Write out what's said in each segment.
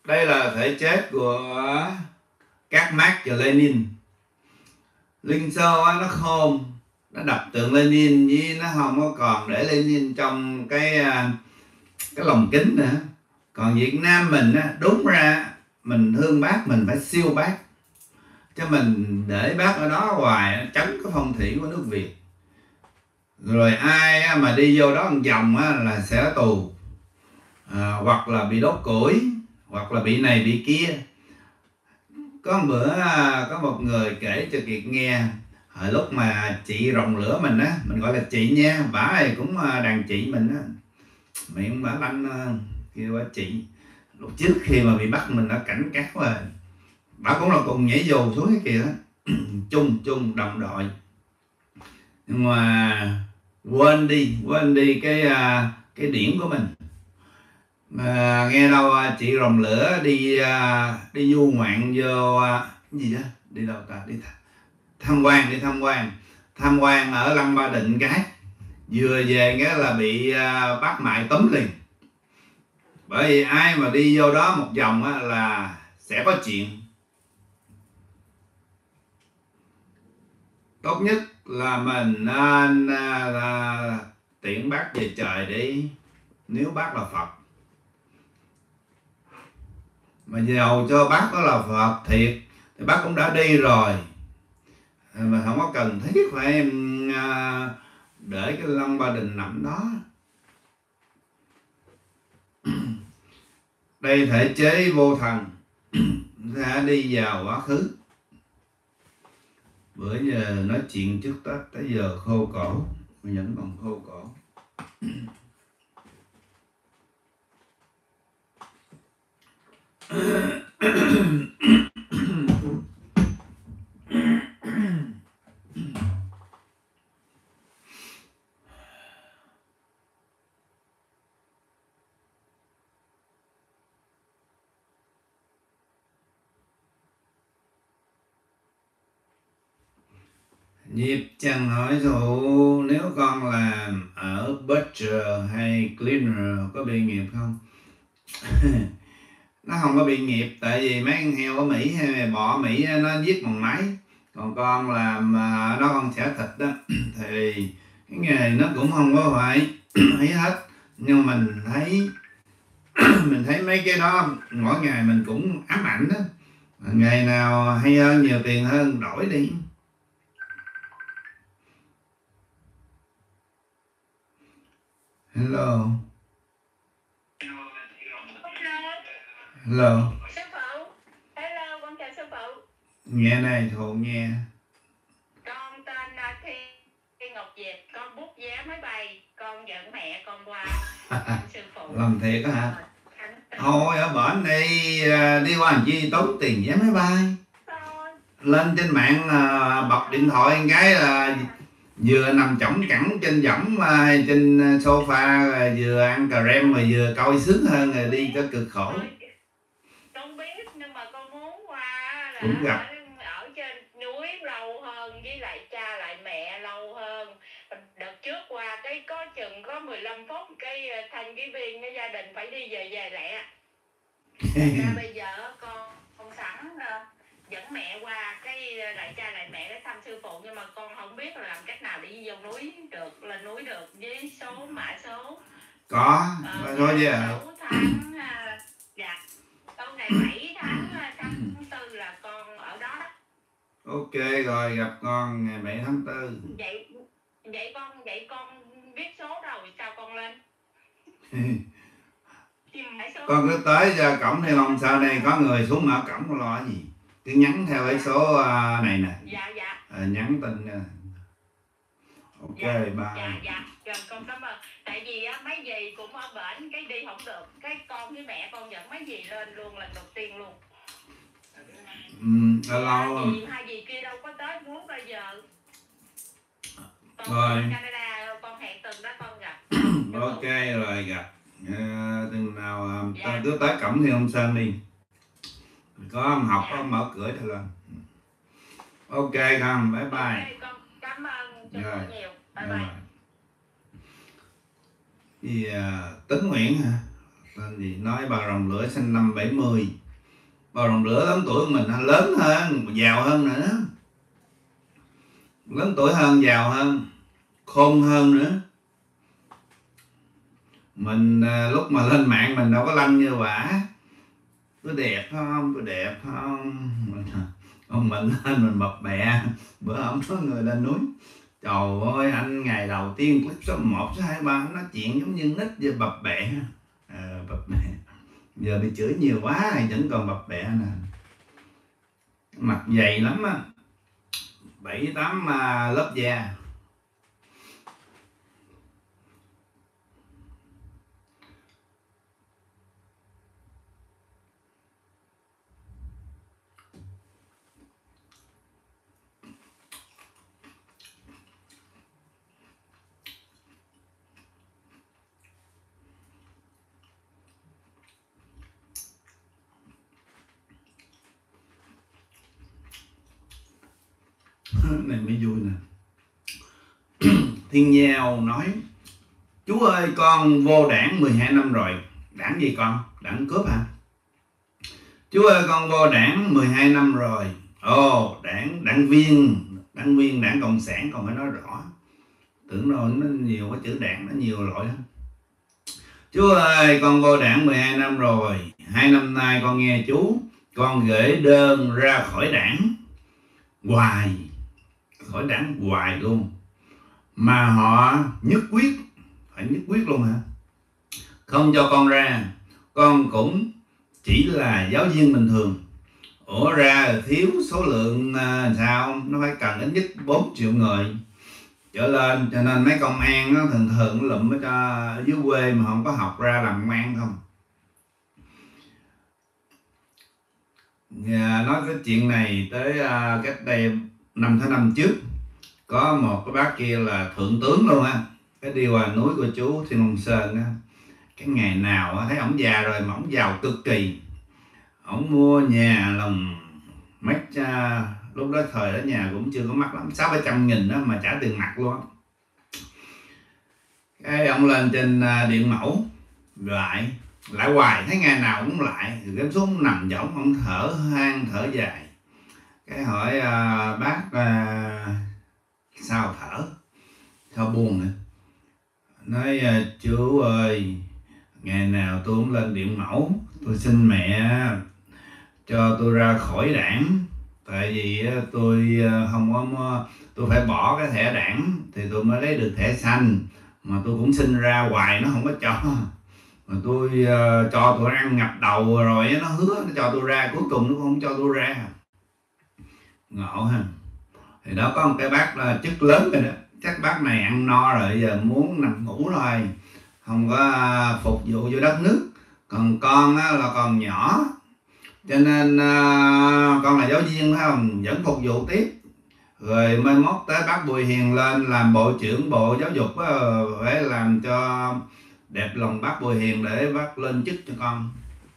Đây là thể chết của các Marx và Lenin. Liên Xô nó khôn, nó đập tượng Lenin với nó không có còn để Lenin trong cái lồng kính nữa. Còn Việt Nam mình á, đúng ra mình thương bác mình phải siêu bác, chứ mình để bác ở đó hoài tránh cái phong thủy của nước Việt. Rồi ai mà đi vô đó một vòng là sẽ tù, hoặc là bị đốt củi, hoặc là bị này bị kia. Có một bữa có một người kể cho Kiệt nghe, hồi lúc mà chị rồng lửa mình á, mình gọi là chị nha, bả ấy cũng đàn chị mình á, miệng bả lanh kêu bả chị. Lúc trước khi mà bị bắt mình đã cảnh cáo rồi, bả cũng là cùng nhảy dù xuống cái kia đó. chung đồng đội, nhưng mà quên đi cái điển của mình. Mà nghe đâu chị rồng lửa đi du ngoạn vô cái gì đó, đi đâu ta, đi tham quan ở Lăng Ba Định, cái vừa về cái là bị bắt mại túm liền. Bởi vì ai mà đi vô đó một vòng là sẽ có chuyện. Tốt nhất là mình nên tiễn bác về trời đi, nếu bác là Phật. Mà giàu cho bác đó là Phật thiệt thì bác cũng đã đi rồi, mà không có cần thiết phải em để cái Lăng Ba Đình nằm đó. Đây thể chế vô thần sẽ đi vào quá khứ. Bữa giờ nói chuyện trước Tết tới giờ khô cổ, mà vẫn còn khô cổ. Diệp Trần hỏi Thụ, nếu con làm ở butcher hay cleaner có bị nghiệp không? Nó không có bị nghiệp, tại vì mấy con heo ở Mỹ hay bò ở Mỹ nó giết bằng máy. Còn con làm nó con xẻ thịt đó thì cái nghề nó cũng không có phải thấy hết. Nhưng mình thấy mình thấy mấy cái đó mỗi ngày mình cũng ám ảnh đó. Ngày nào hay hơn, nhiều tiền hơn đổi đi. Hello. Hello. Sư phụ. Hello, con chào sư phụ. Nghe này Thụ nghe. Con tên Thi Ngọc Diệp, con bút vé máy bay, con dẫn mẹ con qua sư phụ. Làm thiệt á hả? Thôi ở bển đi qua làm chi tốn tiền vé máy bay. Lên trên mạng bật điện thoại cái là vừa nằm chõng cẳng trên võng trên sofa, vừa ăn cà rem mà vừa coi sướng hơn, rồi đi cho cực khổ. Con biết, nhưng mà con muốn qua là cũng gặp ở trên núi lâu hơn, với lại cha lại mẹ lâu hơn. Đợt trước qua cái có chừng có 15 phút cái thành cái viên cái gia đình phải đi về lẹ. Ra bây giờ con sẵn dẫn mẹ qua cái lại cha lại mẹ để thăm sư phụ, nhưng mà con không biết là làm cách nào để đi vô núi được, lên núi được với số mã số. Có thôi chứ ạ. 6 tháng dạ. Câu này 7 tháng 4 là con ở đó đó. Ok rồi, gặp con ngày 7 tháng 4. Vậy con biết số rồi sao con lên? Con cứ tới ra cổng Thiên Long sau này có người xuống mở cổng, con lo gì, cứ nhắn theo cái số này nè. Dạ. Nhắn tin nha. Ok bye. Dạ rồi con cảm ơn. Tại vì mấy dì cũng ở bển cái đi không được, cái con với mẹ con dẫn mấy dì lên luôn lần đầu tiên luôn. Lâu hai dì kia đâu có tới muốn bây giờ. Rồi Canada con hẹn tuần đó con gặp. Ok rồi gặp tuần nào ta cứ tới cổng Thiên Long Sơn đi, có ông học có mở cửa cho lên. Ok con, bye bye. Okay, con cảm ơn cho con nhiều. Bye bye. Gì Tính Nguyễn hả? Tên gì nói bà rồng lửa sinh năm 70. Bà rồng lửa lớn tuổi của mình, lớn hơn, giàu hơn nữa, lớn tuổi hơn, giàu hơn, khôn hơn nữa. Mình lúc mà lên mạng mình đâu có lanh như bả. Tôi đẹp không, tôi đẹp không, còn mình lên mình bập bẹ. Bữa hôm có người lên núi, trời ơi anh ngày đầu tiên clip số 1, số 2, 3 nói chuyện giống như nít giờ bập bẹ. Bập bẹ. Giờ bị chửi nhiều quá vẫn còn bập bẹ nè. Mặt dày lắm á, 7-8 lớp da. Này mới vui nè. Thiên Giao nói: chú ơi con vô đảng 12 năm rồi. Đảng gì con? Đảng cướp hả? Chú ơi con vô đảng 12 năm rồi. Ồ, đảng viên, đảng cộng sản, còn phải nói rõ. Tưởng đâu nó nhiều cái chữ đảng, nó nhiều loại lắm. Chú ơi con vô đảng 12 năm rồi. 2 năm nay con nghe chú, con gửi đơn ra khỏi đảng hoài, khỏi đảng hoài luôn, mà họ nhất quyết, phải nhất quyết luôn hả, không cho con ra. Con cũng chỉ là giáo viên bình thường. Ủa ra thiếu số lượng sao? Nó phải cần ít nhất 4 triệu người trở lên, cho nên mấy công an nó thường thường lụm ở dưới quê mà không có học ra làm công an không. Nói cái chuyện này tới cách đây 5 tháng 5 trước, có một cái bác kia là thượng tướng luôn á, cái đi qua núi của chú Thiên Long Sơn á. Cái ngày nào thấy ổng già rồi mà ổng giàu cực kỳ. Ổng mua nhà lòng mấy lúc đó thời đó nhà cũng chưa có mắc lắm, 600-700 nghìn đó mà trả tiền mặt luôn. Cái ông lên trên Điện Mẫu lại hoài, thấy ngày nào cũng lại, thì cái xuống nằm võng, ông thở hang thở dài. Cái hỏi bác sao thở, sao buồn nữa. Nói chú ơi, ngày nào tôi cũng lên Điện Mẫu, tôi xin mẹ cho tôi ra khỏi đảng, tại vì tôi không có, tôi phải bỏ cái thẻ đảng thì tôi mới lấy được thẻ xanh, mà tôi cũng xin ra hoài nó không có cho. Mà tôi cho tôi ăn ngập đầu rồi, nó hứa nó cho tôi ra, cuối cùng nó không cho tôi ra. Ngộ ha. Thì đó có một cái bác là chức lớn rồi đó, chắc bác này ăn no rồi, giờ muốn nằm ngủ thôi, không có phục vụ cho đất nước. Còn con là còn nhỏ, cho nên con là giáo viên phải không, vẫn phục vụ tiếp. Rồi mai mốt tới bác Bùi Hiền lên làm bộ trưởng Bộ Giáo dục phải làm cho đẹp lòng bác Bùi Hiền để bác lên chức cho con.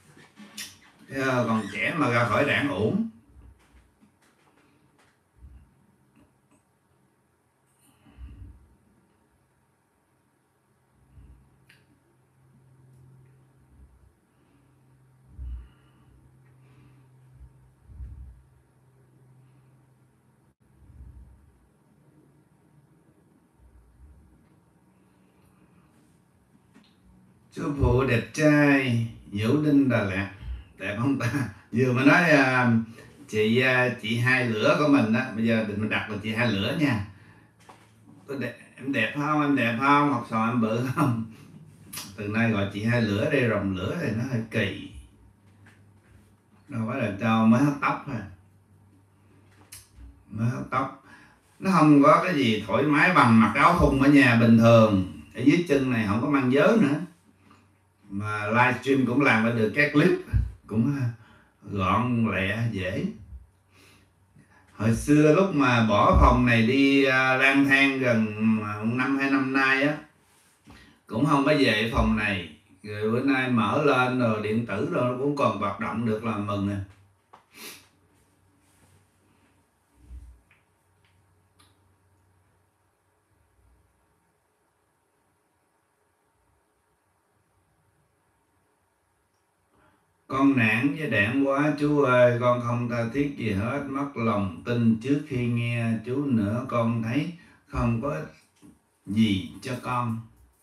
Còn trẻ mà ra khỏi đảng ổn. Sư phụ đẹp trai, Vũ Đinh Đà Lạt, đẹp không ta? Vừa mà nói chị Hai Lửa của mình á, bây giờ mình đặt là chị Hai Lửa nha. Em đẹp không, em đẹp không, học trò em bự không? Từ nay gọi chị Hai Lửa đây, rồng lửa thì nó hơi kỳ, đâu phải là cho mới hớt tóc thôi. Mới hớt tóc nó không có cái gì thoải mái bằng mặc áo thun ở nhà bình thường. Ở dưới chân này không có mang vớ nữa, mà livestream cũng làm ra được các clip cũng gọn lẹ dễ. Hồi xưa lúc mà bỏ phòng này đi lang thang gần 1-2 năm nay á, cũng không có về phòng này. Rồi bữa nay mở lên rồi điện tử rồi cũng còn hoạt động được là mừng nè. Con nản với đảng quá chú ơi, con không tha thiết gì hết, mất lòng tin trước khi nghe chú nữa, con thấy không có ích gì cho con.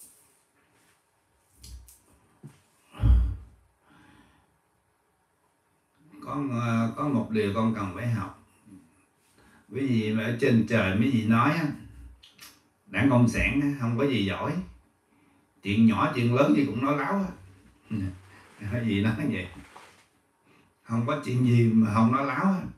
Có một điều con cần phải học. Quý vị mà ở trên trời mấy vị nói á, Đảng Cộng sản không có gì giỏi, chuyện nhỏ chuyện lớn gì cũng nói láo á. Cái gì nói vậy, không có chuyện gì mà không nói láo á.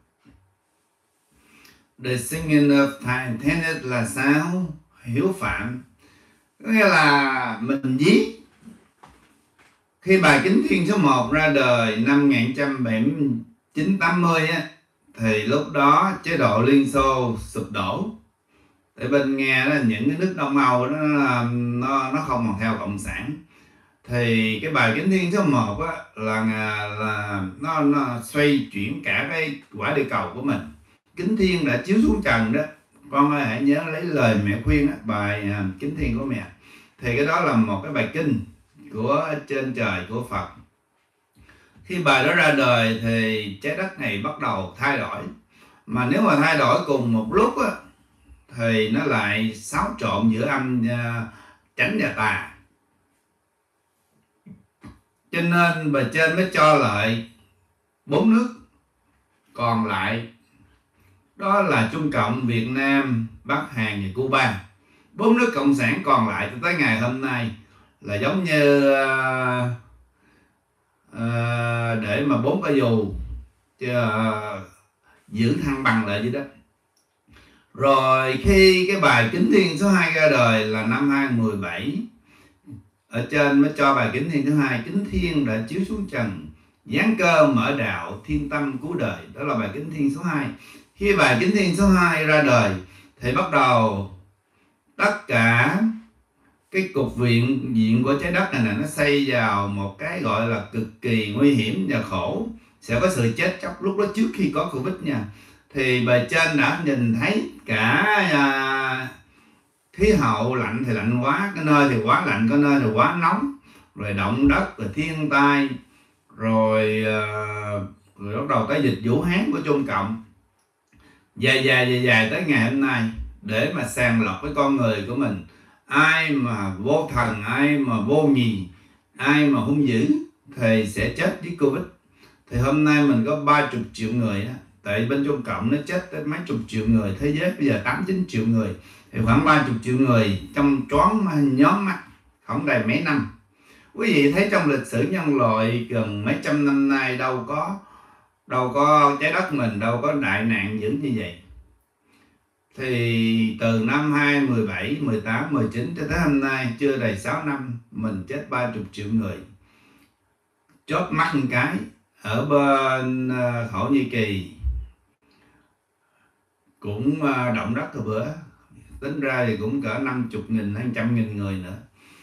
The Singing of Titanic là sao? Hiếu phạm có nghĩa là mình viết. Khi bài Kính Thiên số 1 ra đời năm 1979-80 á, thì lúc đó chế độ Liên Xô sụp đổ. Tại bên Nga đó, những cái nước Đông Âu đó, nó không còn theo cộng sản. Thì cái bài Kính Thiên số 1 á, là nó xoay chuyển cả cái quả địa cầu của mình. Kính Thiên đã chiếu xuống trần đó, con ơi hãy nhớ lấy lời mẹ khuyên đó, bài Kính Thiên của mẹ. Thì cái đó là một cái bài kinh của trên trời của Phật. Khi bài đó ra đời thì trái đất này bắt đầu thay đổi. Mà nếu mà thay đổi cùng một lúc á, thì nó lại xáo trộn giữa âm chánh và tà. Cho nên bề trên mới cho lại 4 nước còn lại, đó là Trung Cộng, Việt Nam, Bắc Hàn và Cuba. 4 nước cộng sản còn lại tới ngày hôm nay là giống như để mà 4 cái dù giữ thăng bằng lại vậy đó. Rồi khi cái bài Kính Thiên số 2 ra đời là năm 2017, ở trên mới cho bài Kính Thiên thứ 2, Kính Thiên đã chiếu xuống trần, giáng cơ mở đạo, thiên tâm cứu đời. Đó là bài Kính Thiên số 2. Khi bài Kính Thiên số 2 ra đời thì bắt đầu tất cả cái cục diện của trái đất này nó xây vào một cái gọi là cực kỳ nguy hiểm và khổ, sẽ có sự chết chóc lúc đó trước khi có Covid nha. Thì bề trên đã nhìn thấy cả khí hậu lạnh thì lạnh quá, cái nơi thì quá lạnh, cái nơi thì quá nóng, rồi động đất, rồi thiên tai, rồi bắt đầu tới dịch Vũ Hán của Trung Cộng, dài tới ngày hôm nay, để mà sàng lọc với con người của mình. Ai mà vô thần, ai mà vô nhì, ai mà hung dữ thì sẽ chết với Covid. Thì hôm nay mình có 30 triệu người á, tại bên Trung Cộng nó chết tới mấy chục triệu người, thế giới bây giờ 8-9 triệu người, thì khoảng 30 triệu người trong choáng nhóm mắt không đầy mấy năm. Quý vị thấy trong lịch sử nhân loại gần mấy trăm năm nay đâu có trái đất mình đâu có đại nạn dữ như vậy. Thì từ năm 2017, 18, 19 cho tới hôm nay chưa đầy 6 năm mình chết 30 triệu người. Chớp mắt một cái ở bên Thổ Nhĩ Kỳ cũng động đất rồi bữa, tính ra thì cũng cỡ 50.000 hay 100.000 người nữa.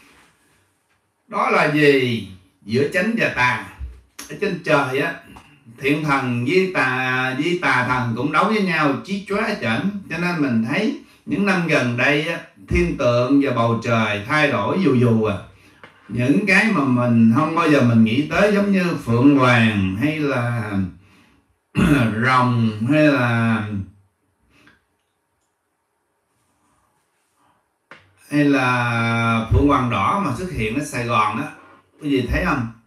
Đó là gì? Giữa chánh và tà. Ở trên trời á, thiện thần với tà thần cũng đấu với nhau chí chóa chảnh. Cho nên mình thấy những năm gần đây á, thiên tượng và bầu trời thay đổi dù à. Những cái mà mình không bao giờ mình nghĩ tới, giống như phượng hoàng hay là rồng hay là phượng hoàng đỏ mà xuất hiện ở Sài Gòn đó, quý vị thấy không?